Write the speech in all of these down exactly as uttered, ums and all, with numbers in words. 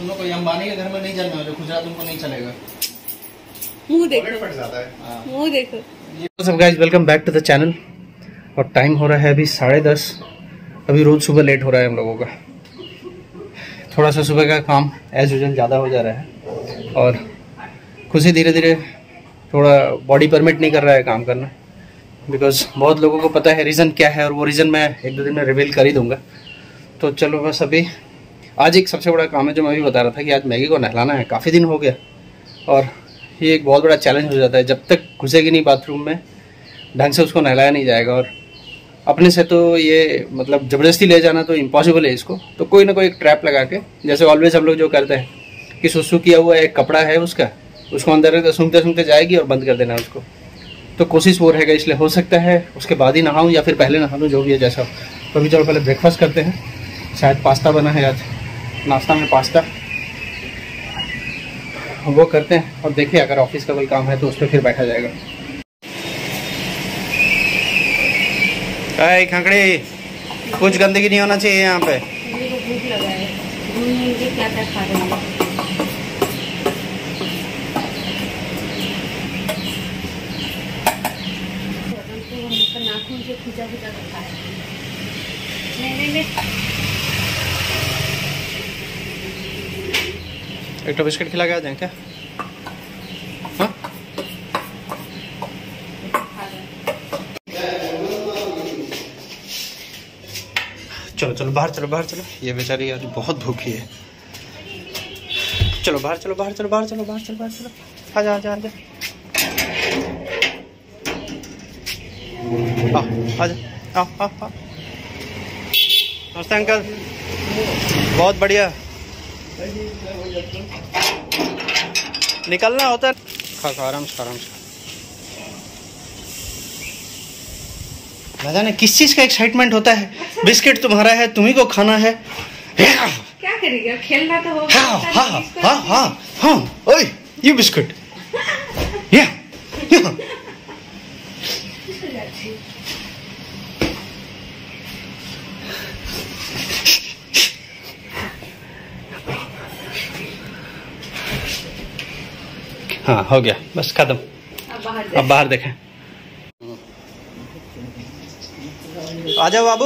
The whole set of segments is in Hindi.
तुम लोग कोई अंबानी के घर में नहीं जन्मे हो, खुजरा तुमको नहीं चलेगा। मुंह देखो, फट जाता है मुंह देखो। सब guys welcome back to the channel. और टाइम हो रहा है अभी साढ़े दस। अभी रोज सुबह लेट हो रहा है हम लोगों का। थोड़ा सा सुबह का काम एज यूजुअल ज़्यादा हो जा रहा है और खुद ही धीरे धीरे थोड़ा बॉडी परमिट नहीं कर रहा है काम करना, बिकॉज बहुत लोगों को पता है रीज़न क्या है और वो रीज़न मैं एक दो दिन में रिवील कर ही दूंगा। तो चलो बस अभी आज एक सबसे बड़ा काम है जो मैं भी बता रहा था कि आज मैगी को नहलाना है। काफ़ी दिन हो गया और ये एक बहुत बड़ा चैलेंज हो जाता है। जब तक घुसेगी नहीं बाथरूम में ढंग से उसको नहलाया नहीं जाएगा। और अपने से तो ये मतलब ज़बरदस्ती ले जाना तो इम्पॉसिबल है इसको। तो कोई ना कोई एक ट्रैप लगा के, जैसे ऑलवेज हम लोग जो करते हैं कि सुसु किया हुआ एक कपड़ा है उसका, उसको अंदर सूंघते सूंघते जाएगी और बंद कर देना उसको। तो कोशिश वो रहेगा, इसलिए हो सकता है उसके बाद ही नहाऊँ या फिर पहले नहा लूँ, जो भी है जैसा। तो अभी चलो पहले ब्रेकफास्ट करते हैं। शायद पास्ता बना है आज नाश्ता में, पास्ता वो करते हैं और देखिए अगर ऑफिस का कोई काम है तो उस पर फिर बैठा जाएगा। अरे खंकड़ी, कुछ गंदगी नहीं होना चाहिए यहाँ पे। मेरे को भूख लगा है, क्या क्या खा रहे हैं। नाखून से खुजा खुजा खा रहे हैं। नहीं नहीं नहीं, एक तो बिस्किट खिला के आ जाए क्या? हाँ? चलो चलो बाहर चलो, बाहर चलो। ये बेचारी आज बहुत भूखी है। चलो बाहर चलो, बाहर चलो, बाहर चलो, बाहर चलो, बाहर चलो। आजा आजा आजा आजा आओ आओ आओ। नमस्ते अंकल, बहुत बढ़िया। निकलना होता है। खा खा आराम से, आराम से। ना जाने किस चीज का एक्साइटमेंट होता है। अच्छा। बिस्किट तुम्हारा है, तुम्ही को खाना है। क्या करेगा, खेलना तो होगा। हाँ हाँ हाँ हाँ हाँ। ओए ये बिस्किट या या। हाँ हो गया, बस खत्म। अब बाहर अब बाहर देखें। आ जाओ बाबू,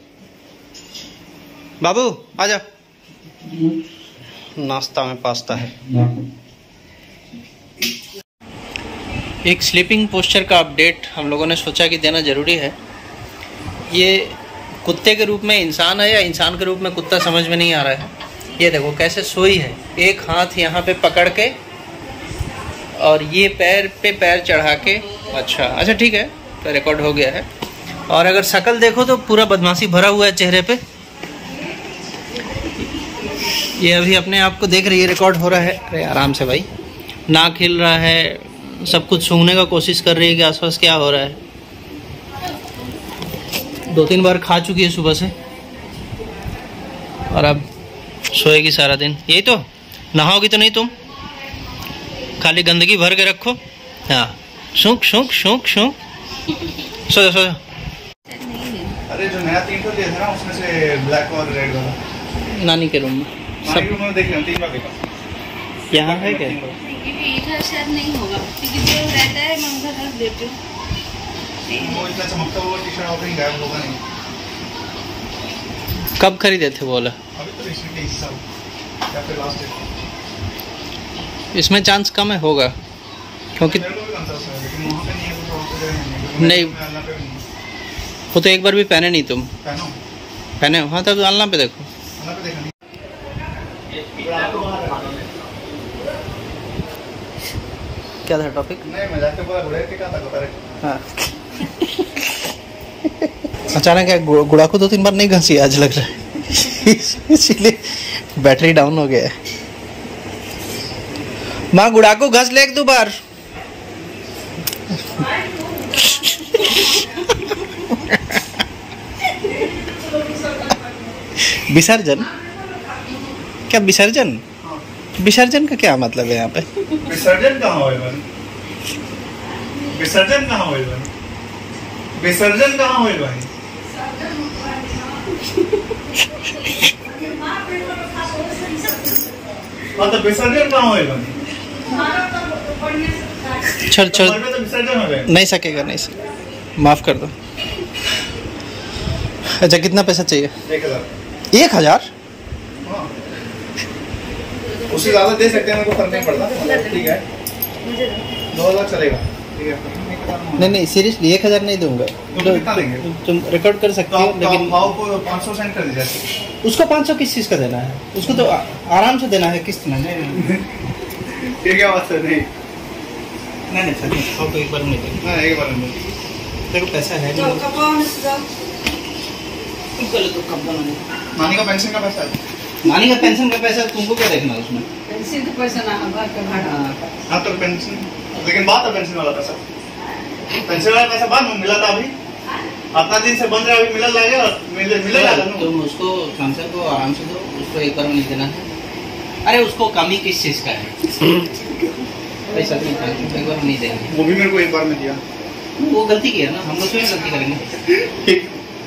बाबू आ जाओ। नाश्ता में पास्ता है। एक स्लीपिंग पोस्चर का अपडेट हम लोगों ने सोचा कि देना ज़रूरी है। ये कुत्ते के रूप में इंसान है या इंसान के रूप में कुत्ता समझ में नहीं आ रहा है। ये देखो कैसे सोई है, एक हाथ यहाँ पे पकड़ के और ये पैर पे पैर चढ़ा के। अच्छा अच्छा ठीक है, तो रिकॉर्ड हो गया है। और अगर शक्ल देखो तो पूरा बदमाशी भरा हुआ है चेहरे पे। ये अभी अपने आप को देख रही है, रिकॉर्ड हो रहा है। अरे आराम से भाई, नाक हिल रहा है, सब कुछ सूंघने का कोशिश कर रही है कि आसपास क्या हो रहा है। दो तीन बार खा चुकी है सुबह से और अब सोएगी सारा दिन। यही तो, नहाओगी तो नहीं तुम, खाली गंदगी भर के रखो। हाँ शौक शौक शौक शौक। सो जा सो जा। अरे जो नया तीन को दिया था ना उसमें से ब्लैक और रेड वाला नानी के रूम में। सब रूम में देख लिया, तीन बार देखा। यहाँ है क्या? इधर शायद नहीं होगा क्योंकि जो रहता है मैं उधर रख देती हूँ। वो इतना चमकता हुआ टी शर्ट ऑफरिंग गायब होगा नहीं। कब खरीदे थे बोला? अभी तो रिसेंटली इस साल या फिर लास्ट ईयर। इसमें चांस कम है होगा क्योंकि मेरे को भी कंसर्न है लेकिन वहाँ पे नहीं है, कुछ और जगह नहीं। नहीं वो तो एक बार भी पहने नहीं तुम। पहनो पहने हो? हाँ तब अलना पे देखो। अलना पे देखा नहीं। क्या था टॉपिक? नहीं मैं जाके बोला गुड़े के क्या था बता रहे। हाँ अचानक क्या गुड़ा को दो तीन बार नहीं घसी आज लग रहा है इसीलिए बैटरी डाउन हो गया है। माँ गुड़ा को घस ले एक दो बार। विसर्जन? क्या विसर्जन? विसर्जन का क्या मतलब है यहाँ पे? विसर्जन कहाँ हुआ है? विसर्जन कहाँ हुआ है? विसर्जन कहाँ हुआ भाई? हाँ तो विसर्जन कहाँ होएगा? चल चल हमारे पे तो विसर्जन हो जाएगा। नहीं सकेगा, नहीं सकेगा, माफ कर दो। अच्छा कितना पैसा चाहिए? एक हजार। एक हजार? हाँ। उससे ज्यादा दे सकते हैं, मेरे को फर्क नहीं पड़ता। ठीक है, दो हजार चलेगा। ठीक है, नहीं नहीं सीरियसली एक हजार नहीं दूंगा। तो कितना लेंगे? तुम रिकॉर्ड कर सकते तो हो आप, तो आप लेकिन भाव को पाँच सौ सेंड कर दीजिए। उसको पाँच सौ किस चीज़ का देना है? उसको तो आ- आराम से देना है, किस्त में। नहीं नहीं ये क्या बात है? नहीं नहीं नहीं सर, भाव तो एक बार नहीं देंगे। ना, एक बार में देखो पैसा है नहीं। तुम चलो तो कब बनाने? नानी का पेंशन का पैसा है। नानी का पेंशन का पैसा तुमको क्या देखना है उसमें? हाँ तो पेंशन, लेकिन बात है पेंशन वाला पैसा। पेंशन वाला पैसा बाद में मिला था, अभी अपना दिन से बंद रहा, अभी मिला लगेगा, मिले मिले लगा ना। तुम उसको सांसद को आराम से दो, उसको एक बार में नहीं देना है। अरे उसको कमी किस चीज़ का है? पैसा नहीं था, एक बार में नहीं देंगे। वो भी मेरे को एक बार में दिया। वो गलती किया ना, हम लोग क्यों गलती करेंगे?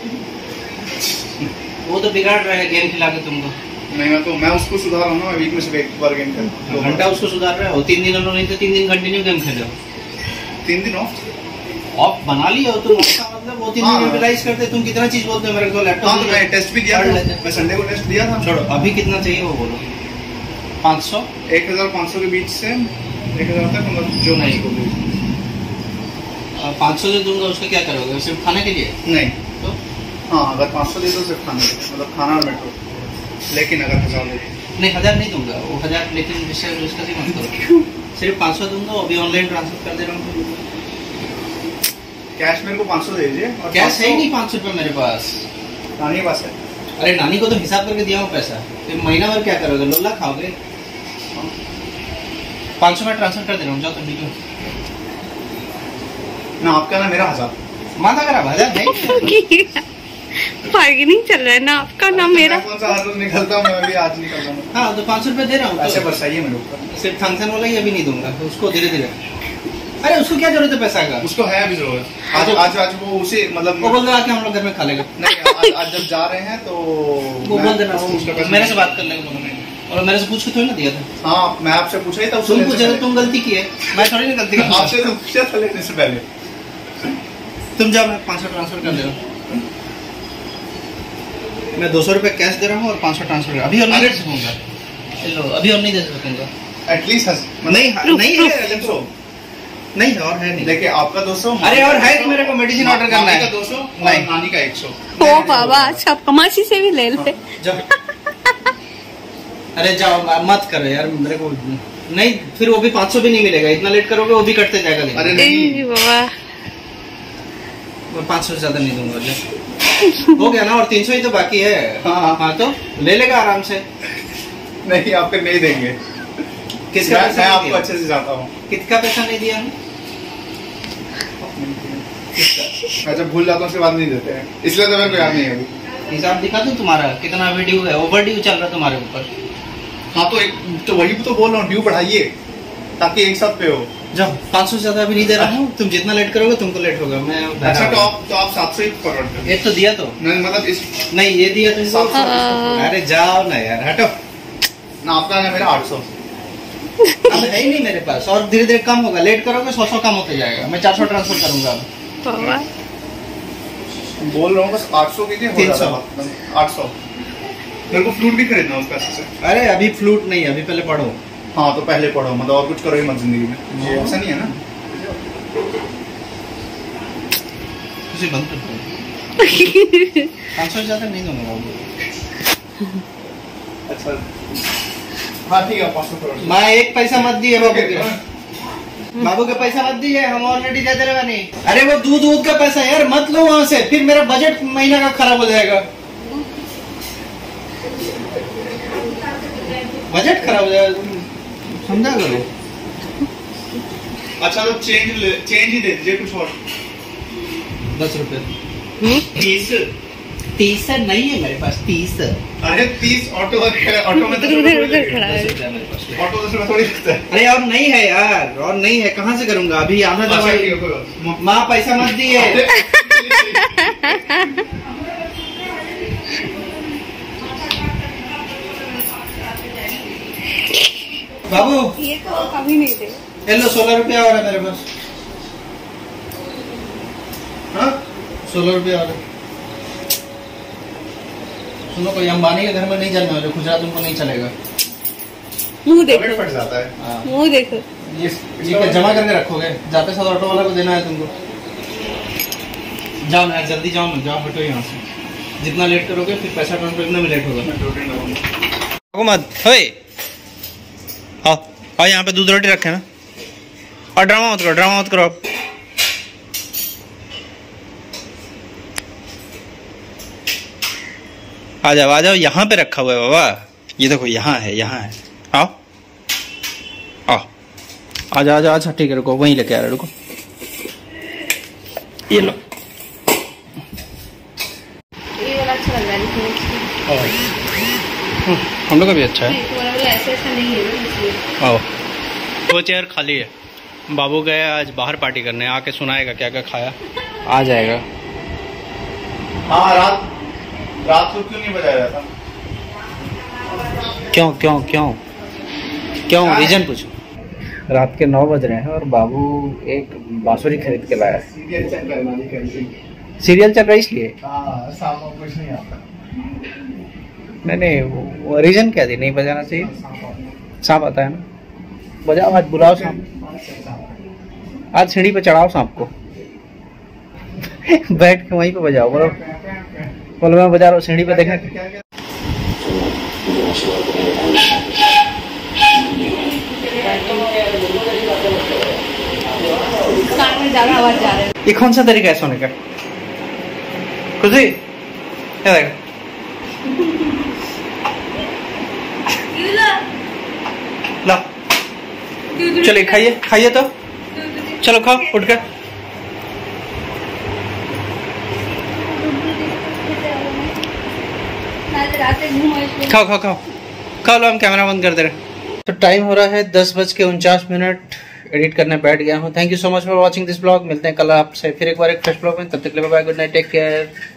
वो तो बिगाड़ रहा है गेम खिला के तुमको। नहीं, मैं तो मैं उसको सुधार रहा हूँ ना, वीक में से एक बार गेम खेल। दो घंटा उसको सुधार रहे हो, तीन दिन हम लोग नहीं तो तीन दिन कंटिन्यू गेम खेले हो। तीन दिन ऑफ ऑफ बना लिया हो तुम, इसका मतलब वो तीन दिन हाँ। यूटिलाइज करते। तुम कितना चीज बोलते हो मेरे को? हाँ लैपटॉप तो मैं टेस्ट भी दिया पढ़ था, लेते। मैं संडे को टेस्ट दिया था। छोड़ो, अभी कितना चाहिए वो बोलो। पाँच सौ? एक हजार पाँच सौ के बीच से एक हजार तक, मतलब जो नहीं। को पाँच सौ जो दूंगा उसका क्या करोगे? सिर्फ खाने के लिए? नहीं तो हाँ, अगर पाँच सौ दे दो सिर्फ खाने के, मतलब खाना और मेट्रो। लेकिन अगर हजार दे दो, नहीं हजार नहीं दूंगा वो हजार, लेकिन इससे उसका भी मत करो। सिर्फ पाँच सौ दूंगा, अभी ऑनलाइन ट्रांसफर कर दे रहा हूँ। कैश मेरे को पाँच सौ दे दीजिए। और कैश है ही नहीं पाँच सौ रुपये मेरे पास। नानी के पास है। अरे नानी को तो हिसाब करके दिया हूँ पैसा, फिर महीना भर क्या करोगे? लोला खाओगे? पाँच सौ में ट्रांसफर कर दे रहा हूँ, जाओ तुम निकलो। ना आपका ना मेरा हजार। माथा खराब हजार नहीं। बार्गेनिंग चल रहा है ना आपका, ना मेरा। मैं कौन सा हर रोज निकलता हूँ, मैं अभी आज निकल रहा हूँ। हाँ तो पाँच सौ रुपये दे रहा हूँ। ऐसे तो बरसाइए मेरे ऊपर। सिर्फ फंक्शन वाला ही अभी नहीं दूंगा, तो उसको धीरे धीरे। अरे उसको क्या जरूरत है पैसा का? उसको है अभी जरूरत। आज आज आज वो उसे मतलब वो बोल रहा कि हम लोग घर में खा लेगा। नहीं, आज आज जब जा रहे हैं तो वो मैं- बोल देना, वो उसका पैसा- मेरे से बात कर लेगा दोनों में। और मेरे से पूछ के थोड़ी ना दिया था। हाँ, मैं आपसे पूछा ही था। उससे तुम लेने से पूछे तो पहले। तुम गलती की है, मैं थोड़ी ना गलती की। आपसे तो पूछा था लेने से पहले। तुम जाओ, मैं पाँच सौ ट्रांसफर कर दे रहा हूँ। मैं दो सौ रुपये कैश दे रहा हूँ और पाँच सौ ट्रांसफर। अभी और नहीं दे सकूंगा। चलो अभी और नहीं दे सकूंगा। एटलीस्ट नहीं नहीं है, दो सौ। नहीं है और है नहीं। देखिए आपका दो सौ। अरे और है कि मेरे को मेडिसिन ऑर्डर करना है। का दो सौ और नहीं। नानी का एक सौ। ओ बाबा, अच्छा आप कमासी से भी ले ले। जाओ। अरे जाओ, मत करो यार मेरे को। नहीं फिर वो भी पाँच सौ भी नहीं मिलेगा, इतना लेट करोगे वो भी कटते जाएगा। लेकिन अरे ए नहीं, बाबा, मैं पाँच सौ से ज्यादा नहीं दूंगा। जो हो गया ना, और तीन सौ ही तो बाकी है। हाँ। हाँ तो ले लेगा आराम से। नहीं आपके नहीं देंगे। किसका मैं, पैसा मैं नहीं आपको दिया? अच्छे से जाता हूँ। किसका पैसा नहीं दिया हमने? मैं जब भूल जाता हूँ उसके बाद नहीं देते हैं, इसलिए तो मेरे को याद नहीं है अभी। हिसाब दिखा दूं तुम्हारा कितना भी ड्यू है? ओवर ड्यू चल रहा है तुम्हारे ऊपर। हाँ तो एक तो वही तो बोल रहा हूँ, ड्यू बढ़ाइए ताकि एक साथ पे हो। जाओ, पाँच सौ से ज्यादा अभी नहीं दे रहा हूँ। तुम जितना लेट करोगे तुमको लेट होगा। मैं अच्छा तो आप तो आप सात सौ ही फॉरवर्ड कर। एक तो दिया तो नहीं मतलब इस नहीं, ये दिया तुमको। सात सौ। अरे जाओ ना यार, हटो। ना आपका ना मेरा आठ सौ। अब है ही नहीं मेरे पास, और धीरे धीरे कम होगा। लेट करोगे सौ सौ कम होते जाएगा। मैं चार सौ ट्रांसफर करूंगा अब। बाबा बोल रहा हूँ बस आठ सौ कीजिए। तीन सौ। आठ सौ। मेरे को फ्लूट भी खरीदना है उस पैसे से। अरे अभी फ्लूट नहीं, अभी पहले पढ़ो। हाँ तो पहले पढ़ो, मतलब और कुछ करो ही मत जिंदगी में। ये ऐसा नहीं है ना। उसे बंद कर दो। पाँच सौ से ज्यादा नहीं दूंगा बाबू। अच्छा हाँ ठीक है, पाँच सौ करोड़। मैं एक पैसा मत दिए बाबू के। बाबू के पैसा मत दिए, हम ऑलरेडी दे दे रहे नहीं। अरे वो दूध दूध का पैसा यार, मत लो वहां से, फिर मेरा बजट महीना का खराब हो जाएगा। बजट खराब हो जाएगा, समझा करो। अच्छा तो चेंज चेंज ही दे दीजिए कुछ और। दस रुपए। तीस तीस नहीं है मेरे पास, तीस। अरे तीस ऑटो ऑटो में दस रुपए उधर थोड़ी उधर लगेगा। खड़ा है। दस रुपया मेरे पास। ऑटो दस रुपए थोड़ी लगता है। अरे और नहीं है यार, और नहीं है, कहाँ से करूंगा अभी? आना अच्छा, दवाई। ठीक है, कोई बात नहीं। माँ पैसा मत दिए। बाबू ये तो कभी नहीं थे। ये लो सोलह रुपया आ रहा है मेरे पास। हाँ सोलह रुपया आ रहा है। सुनो कोई अंबानी के घर में नहीं चलने वाले, खुजरा तुमको नहीं चलेगा। मुंह देखो, फट जाता है। हाँ। मुंह देखो। ये ये क्या जमा करके रखोगे? जाते साथ ऑटो वाला को देना है तुमको। जाओ यार जल्दी जाओ ना, जाओ हटो यहाँ से। जितना लेट करोगे फिर पैसा ट्रांसफर करने में लेट होगा। मत होए आओ आओ, यहाँ पे दूध रोटी रखे ना। और ड्रामा मत करो, ड्रामा मत करो। आ जाओ आ जाओ, यहाँ पे रखा हुआ है बाबा। ये देखो यहाँ है, यहाँ है। आओ आओ आ जाओ आ जाओ। अच्छा ठीक है रुको, वहीं लेके आ रहा, रुको। ये लो, ये वाला अच्छा लग रहा है दिखने में। हम लोग का भी अच्छा है। तुम्हारा वाला ऐसा ऐसा नहीं है ना, इसलिए। आओ, वो चेयर खाली है। बाबू गए आज बाहर पार्टी करने, आके सुनाएगा क्या क्या खाया। आ जाएगा। हाँ रात रात को क्यों नहीं बजाया था? क्यों क्यों क्यों क्यों रीजन पूछो। रात के नौ बज रहे हैं और बाबू एक बांसुरी खरीद के लाया है। सीरियल चल रहा है, सीरियल चल रहा है इसलिए। हाँ सांप वाप कुछ नहीं आता। नहीं नहीं, वो रीजन क्या थी नहीं बजाना चाहिए? सांप आता है ना, बजाओ आज, बुलाओ सांप। आज सीढ़ी पे चढ़ाओ सांप को। बैठ के वहीं पे बजाओ। बोलो बोलो मैं बजा रहा हूँ, सीढ़ी पे देखना। कान में ज्यादा आवाज जा रहा है। ये कौन सा तरीका है सोने का? खुशी क्या देगा? ला चलिए खाइए खाइए तो, चलो खाओ उठ कर। खाओ खाओ खाओ खाओ लो, हम कैमरा बंद कर दे रहे। तो टाइम हो रहा है दस बज के उनचास मिनट। एडिट करने बैठ गया हूँ। Thank you so much for watching this blog. मिलते हैं कल आपसे फिर एक बार एक फ्रेश ब्लॉग में। तब तक के लिए bye, good night, take care.